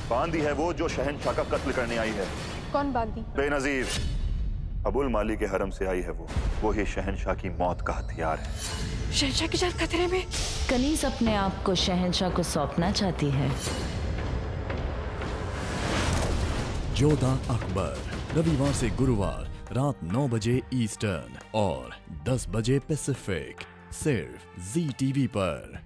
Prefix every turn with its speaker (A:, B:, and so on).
A: बांदी है वो जो शहंशाह का कत्ल करने आई है।
B: कौन बांदी?
A: बेनजीर, अबुल माली के हरम से आई है वो ही शहंशाह की मौत का हथियार है।
B: शहंशाह की जान खतरे में।
C: कनीज अपने आप को शहंशाह को सौंपना चाहती है।
D: योद्धा अकबर, रविवार से गुरुवार रात 9 बजे ईस्टर्न और 10 बजे पैसिफिक, सिर्फ ZTV पर।